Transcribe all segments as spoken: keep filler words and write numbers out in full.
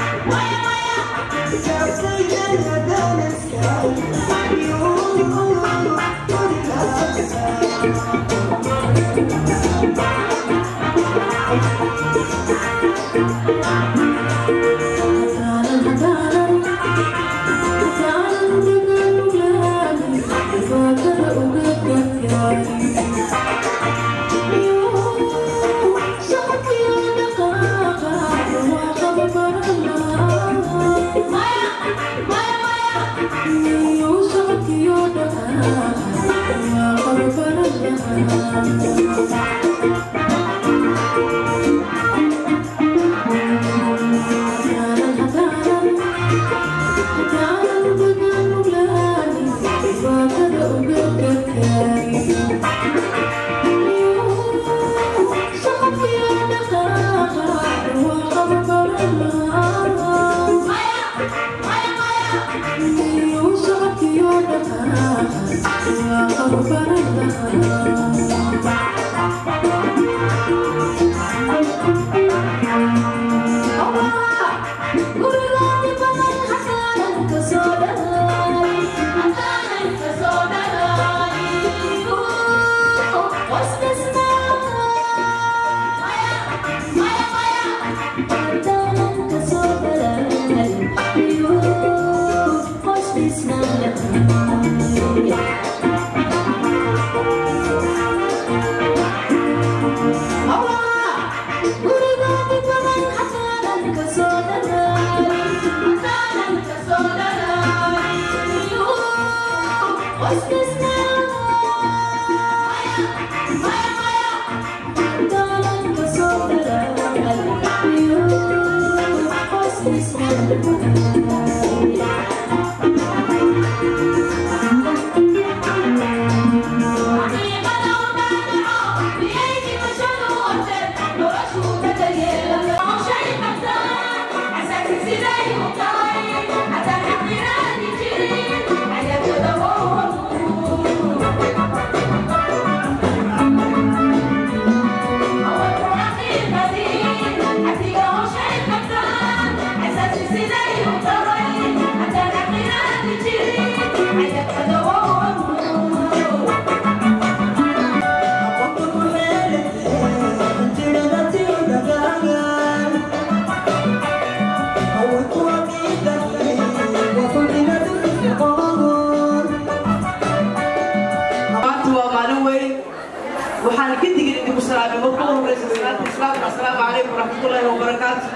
السلام عليكم ورحمة الله وبركاته.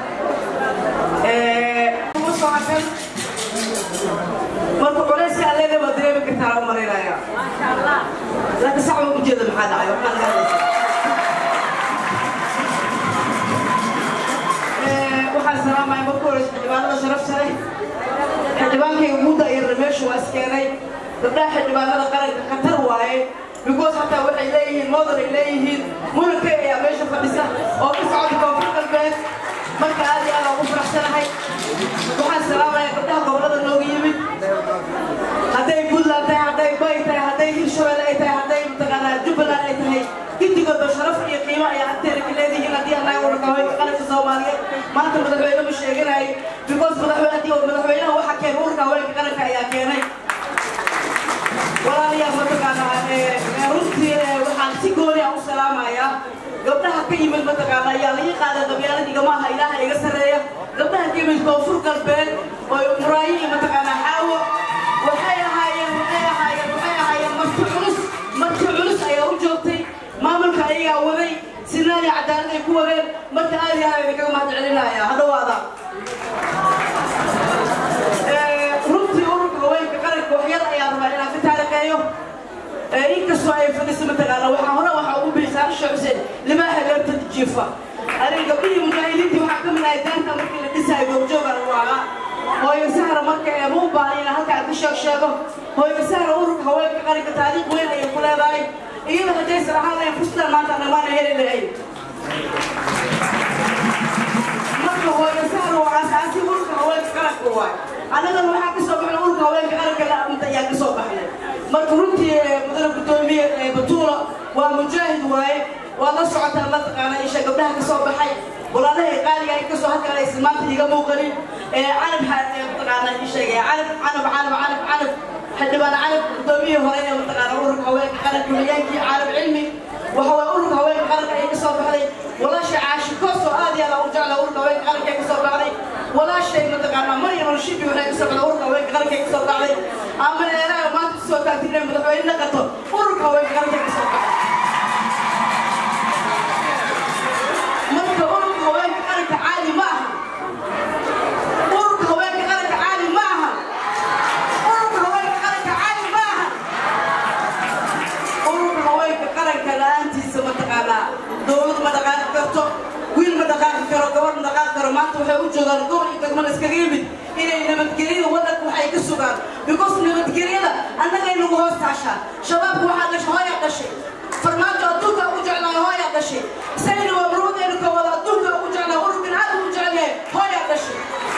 مركو قريش قال لي ما ادري بك ترى مرينا يا ما شاء الله لا تسعوا بجد محل عيو waxaan salaamay markuu hore xildhibaanada sharaf sare xildhibaankii ugu daayay meesha waa iskeenay dadka xildhibaanada qaranka qatar waaye because hata waxay leeyihiin moodar ay leeyihiin mulka ay meesha fadhisa oo ka socda koonfur galbeed marka aad iyo aad ugu faraxsanahay waxaan salaamay dadka gobolada nooga yimid haday Puntland tahay haday Bay tahay haday Hirshabelle ay tahay haday mutaqana Jubbaland ay tahay intiga sharaf iyo qiimo ay agteena ka leeyihiin hadii Allah uu rakaay qaranka Soomaaliyeed maanta madaxweynaha ma sheeganay because madaxweynaha madaxweynaha waxa keen urka haweenka qaranka ayaa keenay walaal yaa mutaqana ee runtii waxaan si gooni ah u salaamayaa gabdhaha ka yimid mutaqana ayaa la yaqaan qabyaaladii gamaha Ilaahay iga sareeya gabdhaha ka yimid koonfur galbeed oo muraayi mutaqana xaawo waxay ahaayeen waxay ahaayeen waxay ahaayeen marti culus marti culus ayaa u joogtay maamulka ayaga waday sinaan iyo cadaalad ay ku wadeen marka aad iyo aad kaga mahad celinaya hadhawaada ee runtii ururka haweenka qaranka waxyar ayaa rabaa inaan ka taariikheeyo ee inkastoo ay fadhiso mataqaana waxaa hore waxaa ugu biisaan shacabseen lima hagarta jiifa arin gabdhihii mujaahidiintii waxaa ka mid ahay daanta markii la dhisaayo goobjooga waaga hooyo sahra marka ee muu baahan inaan halkaa ka sheeg sheego hooyo sahra ururka haweenka qaranka taariikh weyn ayay ku leedahay iyada haday salaxaan fursad maanta dhamaan heli lahayd marka hooyo sahra waa asaasi ururka haweenka qaranka waay anaga waxa ka soo baxay ururka haweenka qaranka la amta ayaa ka soo baxay marka runtii mudane gudoomiye Batuula waa mujaahid waay waa la socotaa la taqaana isha gabdhaha ka soo baxay ولا له قال يا كسو هكذا اسمان تيجا موقرين عنب متقانا شيء عنب عنب عنب عنب عنب حد بنا عنب دومي هرية متقانا أورك هواك قرن كميانكي عنب علمي وهو أورك هواك قرن أي كسو بحري ولا شيء عاش كسو هذه على أرجع على أورك هواك قرن أي كسو بحري ولا شيء متقانا مريم ونشيبي ولا كسو على أورك هواك قرن أي كسو بحري أما أنا ما تسوى تأثير متقانا نقطة أورك هواك قرن أي كسو بحري مرك أورك هواك قرن عالي معها أورك هواك قرن عالي معها أورك هواك قرن عالي معها أورك هواك قرن كلا أنت سمتقانا دولة متقانا كرتو وين متقانا كرو كور متقانا كرو ما توحي وجودان دول إنك من اسكريمي إني نمتكرين ودك وحي كسوغان بيكوس نمتكرين أنا غير نمهوز تعشان شباب واحد لش هاي قشي فرمانجو أدوك أوجعنا هاي قشي سيد وبرود إنك ولا أدوك أوجعنا ورب عاد أوجعنا هاي قشي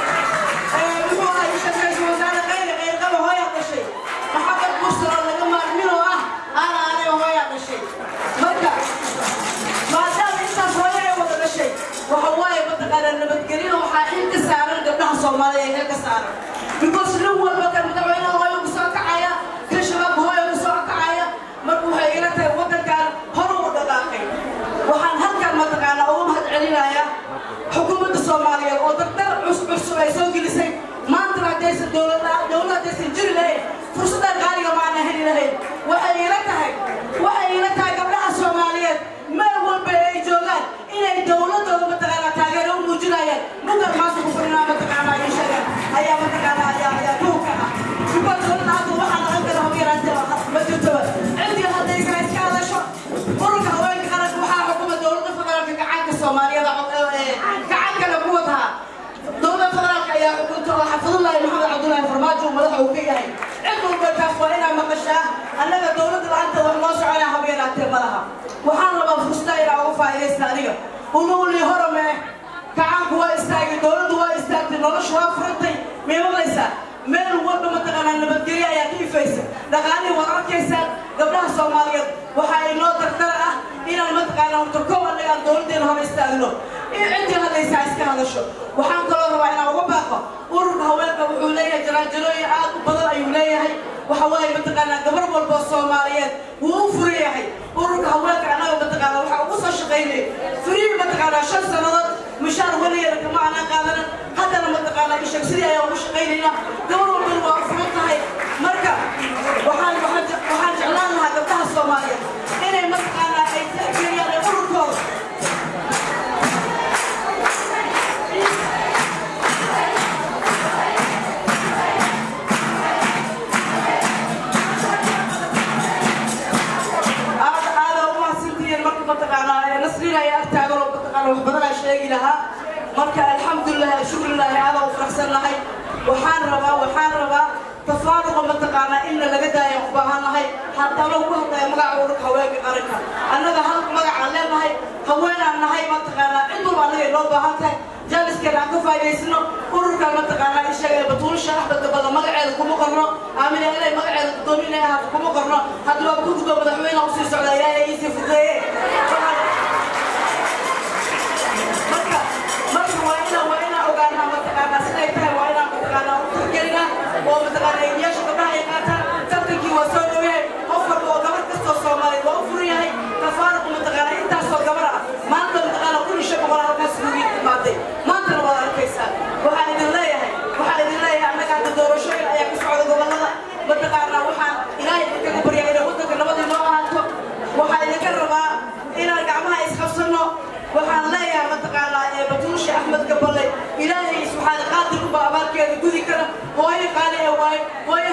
بيكو هاي شكرا سوزانا غير غير قبل هاي قشي محبت مصر الله لما أدمنه أه أنا أنا هاي قشي مركا ما دام إنت شوية ولا قشي وحواي بتقال النمتكرين وحاحين كسارة قبلها صومالية هيك كسارة بيكوس الأول بكر متابعين هاي وقصاك عيا كل شباب هاي وقصاك عيا مركو هيرته وقت كان هرو دقاقي وحن هلكن متقانا oo mahad celinaya xukuumadda Soomaaliyeed oo dardar cusub cusub ay soo gelisay maanta raadaysa dawladda dawladda si jiri lahayd fursada qaaliga ma aan heli lahayd waxay ila tahay waxay ila tahay gabdhaha Soomaaliyeed meel walba ay joogaan inay dawladooda mataqaana taageero u muujinayaan mudan maanta ku fadhina mataqaana ay sheegaan ayaa mataqaana ayaa ayaa duuka ah kuwa dawladda hadda waxa laga galo hogeeraanta ma jirto cindi hadday iska iska hadasho ururka haweenka qaranka waxaa xukuma dawladda federaalka gacanka Soomaaliyeed gacanka la quwadaha dawladda federaalka ayaa xukunta oo xafidullah Maxamed Cabdullaahi Farmaajo madaxa uu ka yahay cid walba taas waa inay maqashaa annaga dawladda la'aanta wax loo soconaa habeeraatee malaha waxaan rabaa fursada inaan uga faa'iidaysto aniga uluuli horame gacanku waa istaagay dawladdu waa istaagtay noloshu waa furantay may maqlaysaa meel walba mataqaanaa nabadgelyo ayaa ka ifaysa dhaqaalihii waad arkaysaan gabdhaha Soomaaliyeed waxa ay noo dardar ah inaan mataqaanaa hortokoob annaga dawladdeena hor istaagno in cidii hadlaysaa iska hadasho waxaan kaloo rabaa inaan uga baaqo ururka haweenka wuxuu leeyahay jaraanjarooyin aad u badan ayuu leeyahay waxa waaye mataqaanaa gabar walba Soomaaliyeed wuu u furan yahay ururka haweenka annaga mataqaanaa waxa ugu soo shaqaynay furii mataqaanaa shan sanadood mushaar waligeeda kama aanan qaadanin haddana mataqaanaa ishag sidii ayaan ugu shaqaynaynaa gabar walbana waa u furan tahay marka waxaan waxaan jeclaan lahaa gabdhaha Soomaaliyeed inay mataqaanaa ay tixgeliyaan ururkooda نصرنا يا أكتر وبتقال وحبنا شيء لها مركا الحمد لله شكر لله هذا وفرحنا لها وحان ربا وحان ربا تفارق ومتقانا إن لقدا يقبها لها حتى لو كنت مقع ورك هواك قرنها أنا ذا هلك مقع عليها هاي هوانا أن هاي متقانا عندهم عليه لو بهاتها جالس كنا كفاية يسنو ورك متقانا الشيء بطول الشرح بتبغى مقع لكم قرنا عامل إلي مقع لكم إليها لكم قرنا هذا لو كنت بدحوين أو سيس على يا يسيف ذي وأنا وأنا أقارنها متقانا سنيتها وأنا متقانا وتركينا ومتقانا إياش قبلها يقاتا تركي وسوي أفر وقبر كسر Soomaali وأفريها تفارق متقانا إنت صار قبرها ما أنت متقانا كل شيء قبرها كسبوي مادي ما أنت ولا كيسان وحنا الله هاي وحنا الله أنا قاعد أدور شيء أيام كسر قبلها متقانا وحنا إلهي كبر يا إلهي ودك نبض ما هاتوا وحنا نكربها إلى جماعة إسخفصنا وحنا لا يا متقانا بتوش أحمد قبلي إلهي سبحانه قادر بأبارك يا جودي كنا هواي قال يا هواي هواي